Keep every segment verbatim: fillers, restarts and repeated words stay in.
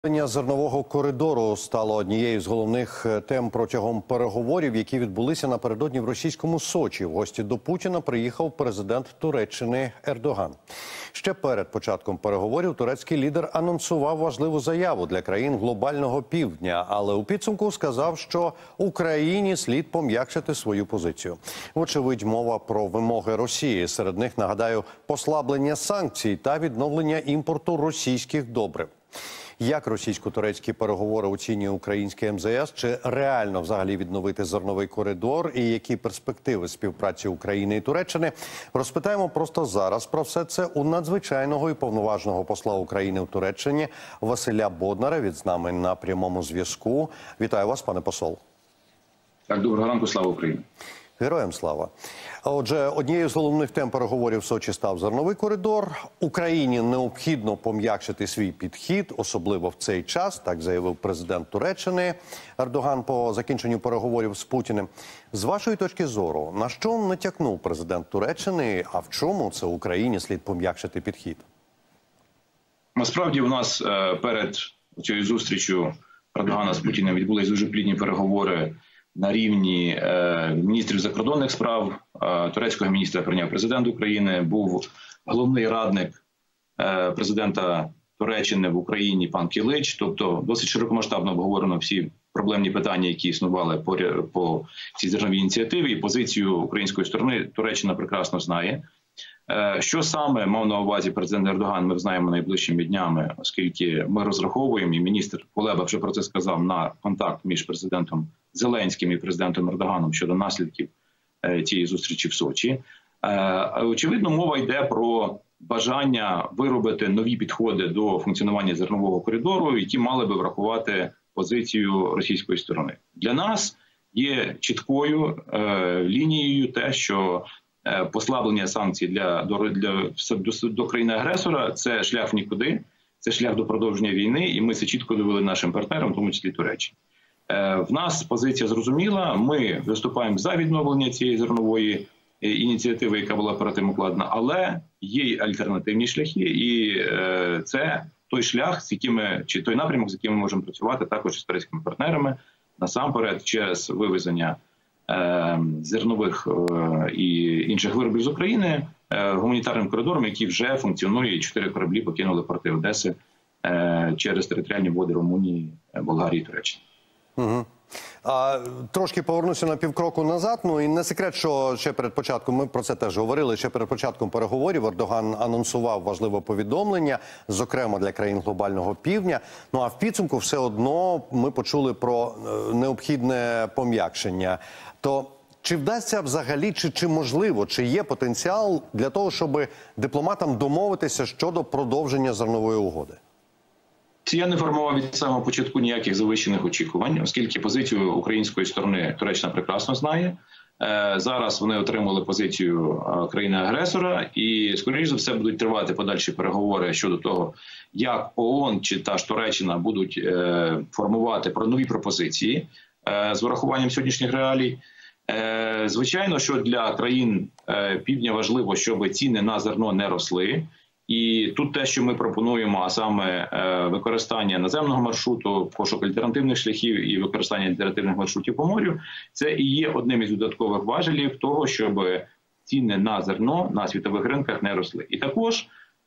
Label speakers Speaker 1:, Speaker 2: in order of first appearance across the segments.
Speaker 1: Питання зернового коридору стало однією з головних тем протягом переговорів, які відбулися напередодні в російському Сочі. В гості до Путіна приїхав президент Туреччини Ердоган. Ще перед початком переговорів турецький лідер анонсував важливу заяву для країн глобального півдня, але у підсумку сказав, що Україні слід пом'якшити свою позицію. Вочевидь, мова про вимоги Росії. Серед них, нагадаю, послаблення санкцій та відновлення імпорту російських добрив. Як російсько-турецькі переговори оцінює українське ем зе ес? Чи реально взагалі відновити зерновий коридор? І які перспективи співпраці України і Туреччини? Розпитаємо просто зараз про все це у надзвичайного і повноважного посла України у Туреччині Василя Боднара. Він з нами на прямому зв'язку. Вітаю вас, пане посол.
Speaker 2: Так, доброго ранку, слава Україні.
Speaker 1: Героям слава. Отже, однією з головних тем переговорів в Сочі став зерновий коридор. Україні необхідно пом'якшити свій підхід, особливо в цей час, так заявив президент Туреччини Ердоган по закінченню переговорів з Путіним. З вашої точки зору, на що натякнув президент Туреччини, а в чому це Україні слід пом'якшити підхід?
Speaker 2: Насправді у нас перед цією зустрічю Ердогана з Путіним відбулись дуже плідні переговори на рівні е, міністрів закордонних справ. Е, турецького міністра прийняв президент України, був головний радник е, президента Туреччини в Україні пан Кілич. Тобто досить широкомасштабно обговорено всі проблемні питання, які існували по, по цій зерновій ініціативі. І позицію української сторони Туреччина прекрасно знає. Е, що саме мав на увазі президент Ердоган, ми знаємо найближчими днями, оскільки ми розраховуємо, і міністр Кулеба вже про це сказав, на контакт між президентом Зеленським і президентом Ердоганом щодо наслідків е, цієї зустрічі в Сочі. Е, очевидно, мова йде про бажання виробити нові підходи до функціонування зернового коридору, які мали би врахувати позицію російської сторони. Для нас є чіткою е, лінією те, що е, послаблення санкцій для, до, для, до, до країни-агресора – це шлях в нікуди, це шлях до продовження війни, і ми це чітко довели нашим партнерам, в тому числі Туреччині. В нас позиція зрозуміла, ми виступаємо за відновлення цієї зернової ініціативи, яка була перед тим укладена, але є й альтернативні шляхи, і це той шлях, з якими, чи той напрямок, з яким ми можемо працювати також з турецькими партнерами, насамперед через вивезення зернових і інших виробів з України гуманітарним коридором, який вже функціонує, і чотири кораблі покинули порти Одеси через територіальні води Румунії, Болгарії і Туреччини.
Speaker 1: Угу. А, трошки повернуся на півкроку назад. Ну і не секрет, що ще перед початком, ми про це теж говорили, ще перед початком переговорів Ердоган анонсував важливе повідомлення, зокрема для країн глобального півдня. Ну а в підсумку все одно ми почули про необхідне пом'якшення. То чи вдасться взагалі, чи, чи можливо, чи є потенціал для того, щоб дипломатам домовитися щодо продовження зернової угоди?
Speaker 2: Я не формував від самого початку ніяких завищених очікувань, оскільки позицію української сторони Туреччина прекрасно знає. Зараз вони отримали позицію країни-агресора і, скоріш за все, будуть тривати подальші переговори щодо того, як ООН чи та ж Туреччина будуть формувати про нові пропозиції з врахуванням сьогоднішніх реалій. Звичайно, що для країн півдня важливо, щоб ціни на зерно не росли. І тут те, що ми пропонуємо, а саме використання наземного маршруту, пошук альтернативних шляхів і використання альтернативних маршрутів по морю, це і є одним із додаткових важелів того, щоб ціни на зерно на світових ринках не росли. І також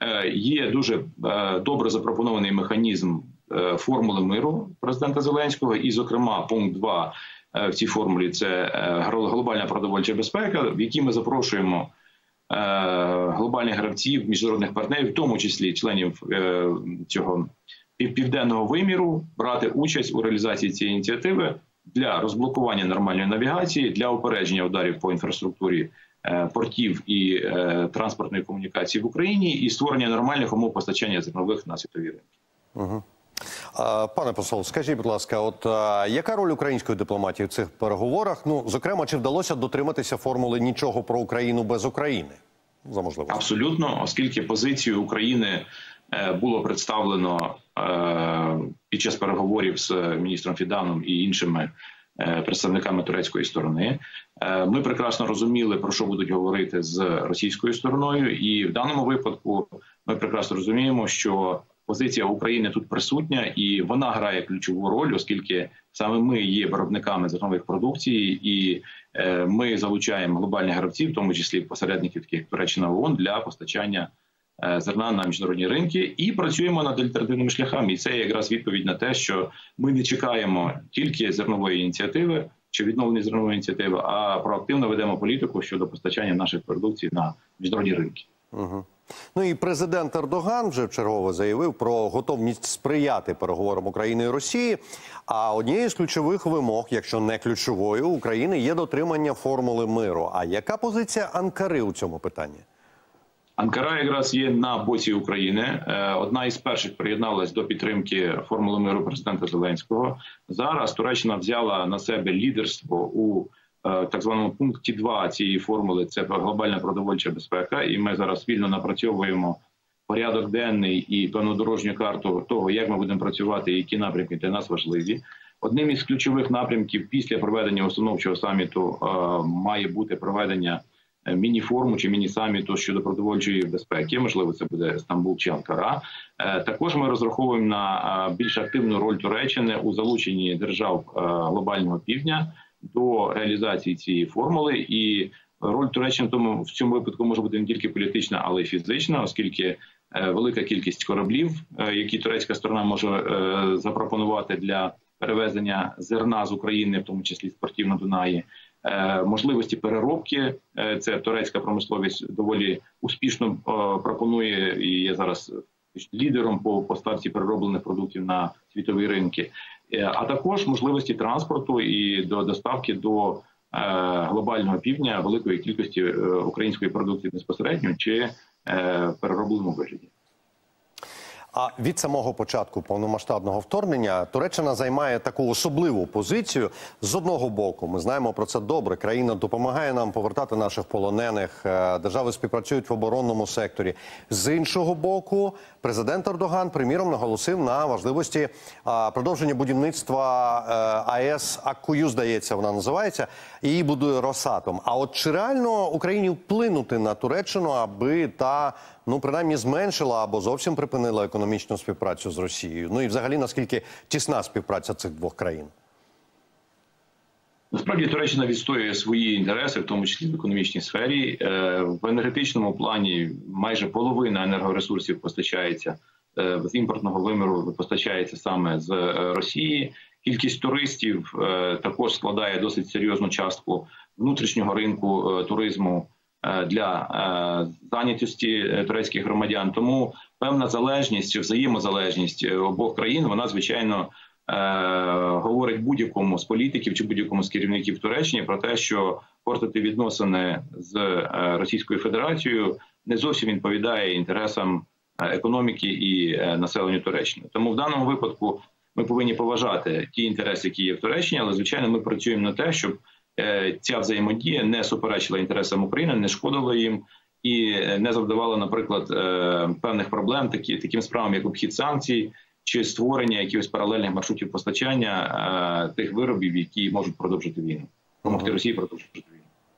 Speaker 2: є дуже добре запропонований механізм формули миру президента Зеленського, і, зокрема, пункт два в цій формулі – це глобальна продовольча безпека, в якій ми запрошуємо глобальних гравців, міжнародних партнерів, в тому числі членів е, цього південного виміру, брати участь у реалізації цієї ініціативи для розблокування нормальної навігації, для упередження ударів по інфраструктурі е, портів і е, транспортної комунікації в Україні і створення нормальних умов постачання зернових на світові ринки.
Speaker 1: Угу. Пане посол, скажіть, будь ласка, от а, яка роль української дипломатії в цих переговорах? Ну, зокрема, чи вдалося дотриматися формули «нічого про Україну без України»? За можливості.
Speaker 2: Абсолютно, оскільки позицію України е, було представлено е, під час переговорів з міністром Фіданом і іншими е, представниками турецької сторони. Е, ми прекрасно розуміли, про що будуть говорити з російською стороною, і в даному випадку ми прекрасно розуміємо, що позиція України тут присутня, і вона грає ключову роль, оскільки саме ми є виробниками зернових продукцій, і е, ми залучаємо глобальних гравців, в тому числі посередників, таких як Туреччина, ООН, для постачання е, зерна на міжнародні ринки, і працюємо над альтернативними шляхами. І це якраз відповідь на те, що ми не чекаємо тільки зернової ініціативи чи відновлення зернової ініціативи, а проактивно ведемо політику щодо постачання наших продукцій на міжнародні ринки.
Speaker 1: Угу. Ну і президент Ердоган вже вчергове заявив про готовність сприяти переговорам України і Росії. А однією з ключових вимог, якщо не ключовою, України є дотримання формули миру. А яка позиція Анкари у цьому питанні?
Speaker 2: Анкара якраз є на боці України. Одна із перших приєдналась до підтримки формули миру президента Зеленського. Зараз Туреччина взяла на себе лідерство у так званому пункті два цієї формули – це глобальна продовольча безпека. І ми зараз вільно напрацьовуємо порядок денний і певну дорожню карту того, як ми будемо працювати і які напрямки для нас важливі. Одним із ключових напрямків після проведення установчого саміту має бути проведення міні-форуму чи міні-саміту щодо продовольчої безпеки. Можливо, це буде Стамбул чи Анкара. Також ми розраховуємо на більш активну роль Туреччини у залученні держав глобального півдня до реалізації цієї формули. І роль Туреччини в тому в цьому випадку може бути не тільки політична, але й фізична, оскільки велика кількість кораблів, які турецька сторона може запропонувати для перевезення зерна з України, в тому числі з портів на Дунаї, можливості переробки. Це турецька промисловість доволі успішно пропонує і є зараз лідером по поставці перероблених продуктів на світові ринки. А також можливості транспорту і до доставки до глобального півдня великої кількості української продукції безпосередньо чи переробленому вигляді.
Speaker 1: А від самого початку повномасштабного вторгнення Туреччина займає таку особливу позицію. З одного боку, ми знаємо про це добре, країна допомагає нам повертати наших полонених, держави співпрацюють в оборонному секторі. З іншого боку, президент Ердоган, приміром, наголосив на важливості продовження будівництва АЕС Аккую, здається, вона називається, і її будує Росатом. А от чи реально Україні вплинути на Туреччину, аби та, ну, принаймні зменшила або зовсім припинила економічну співпрацю з Росією? Ну і взагалі, наскільки тісна співпраця цих двох країн?
Speaker 2: Насправді, Туреччина відстоює свої інтереси, в тому числі в економічній сфері. В енергетичному плані майже половина енергоресурсів постачається з імпортного виміру, постачається саме з Росії. Кількість туристів також складає досить серйозну частку внутрішнього ринку туризму для зайнятості турецьких громадян. Тому певна залежність чи взаємозалежність обох країн, вона, звичайно, говорить будь-якому з політиків чи будь-якому з керівників Туреччини про те, що портити відносини з Російською Федерацією не зовсім відповідає інтересам економіки і населенню Туреччини. Тому в даному випадку ми повинні поважати ті інтереси, які є в Туреччині, але, звичайно, ми працюємо на те, щоб ця взаємодія не суперечила інтересам України, не шкодила їм і не завдавала, наприклад, певних проблем такі, таким справам, як обхід санкцій, чи створення якихось паралельних маршрутів постачання тих виробів, які можуть продовжити війну, допомогти Росії продовжити війну.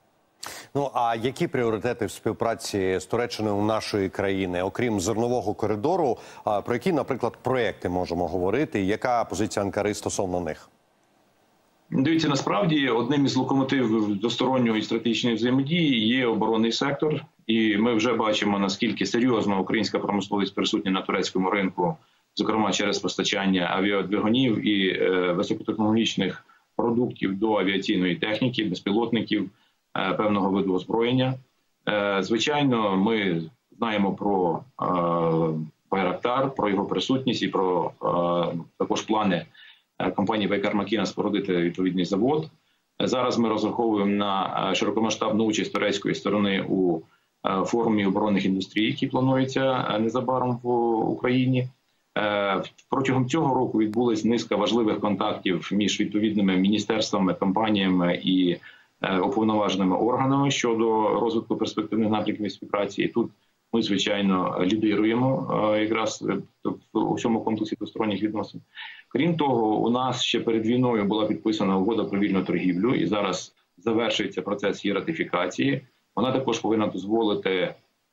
Speaker 1: Ну, а які пріоритети в співпраці з Туреччиною у нашої країни, окрім зернового коридору, про які, наприклад, проекти можемо говорити, і яка позиція Анкари стосовно них?
Speaker 2: Дивіться, насправді, одним із локомотивів двосторонньої стратегічної взаємодії є оборонний сектор. І ми вже бачимо, наскільки серйозно українська промисловість присутня на турецькому ринку, зокрема через постачання авіадвигунів і е, високотехнологічних продуктів до авіаційної техніки, безпілотників, е, певного виду озброєння. Е, звичайно, ми знаємо про е, Байрактар, про його присутність і про е, також плани компанії Baker McKenna спорудити відповідний завод. Зараз ми розраховуємо на широкомасштабну участь турецької сторони у форумі оборонних індустрій, який планується незабаром в Україні. Протягом цього року відбулась низка важливих контактів між відповідними міністерствами, компаніями і уповноваженими органами щодо розвитку перспективних напрямків співпраці. І тут ми, звичайно, лідируємо якраз у цьому комплексі двосторонніх відносин. Крім того, у нас ще перед війною була підписана угода про вільну торгівлю, і зараз завершується процес її ратифікації. Вона також повинна дозволити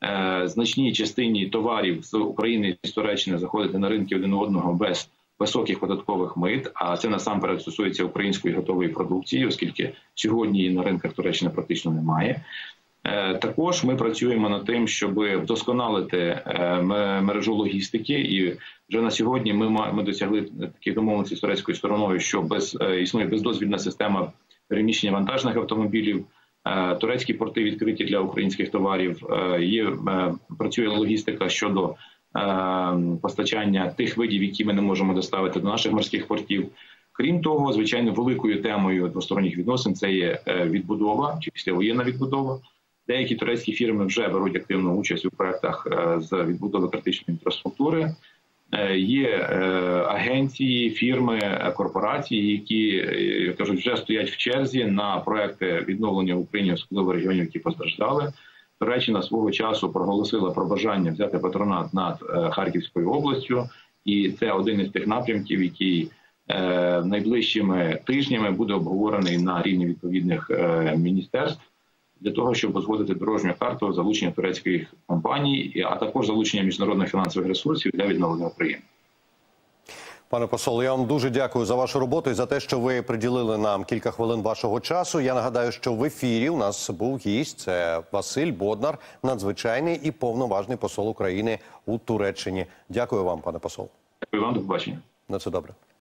Speaker 2: значній частині товарів з України і з Туреччини заходити на ринки один одного без високих податкових мит, а це насамперед стосується української готової продукції, оскільки сьогодні її на ринках Туреччини практично немає. Також ми працюємо над тим, щоб вдосконалити мережу логістики, і вже на сьогодні ми, ми досягли таких домовленостей з турецькою стороною, що без, існує бездозвільна система переміщення вантажних автомобілів, турецькі порти відкриті для українських товарів, є, працює логістика щодо постачання тих видів, які ми не можемо доставити до наших морських портів. Крім того, звичайно, великою темою двосторонніх відносин це є відбудова, чи післявоєнна відбудова. Деякі турецькі фірми вже беруть активну участь у проєктах з відбудови критичної інфраструктури. Є агенції, фірми, корпорації, які, як кажуть, вже стоять в черзі на проекти відновлення в Україні, особливо регіонів, які постраждали. Туреччина свого часу проголосила про бажання взяти патронат над Харківською областю, і це один із тих напрямків, який найближчими тижнями буде обговорений на рівні відповідних міністерств, для того, щоб узгодити дорожню карту залучення турецьких компаній, а також залучення міжнародних фінансових ресурсів для відновлення України.
Speaker 1: Пане посол, я вам дуже дякую за вашу роботу і за те, що ви приділили нам кілька хвилин вашого часу. Я нагадаю, що в ефірі у нас був гість, це Василь Боднар, надзвичайний і повноважний посол України у Туреччині. Дякую вам, пане посол.
Speaker 2: Дякую вам, до побачення.
Speaker 1: На все добре.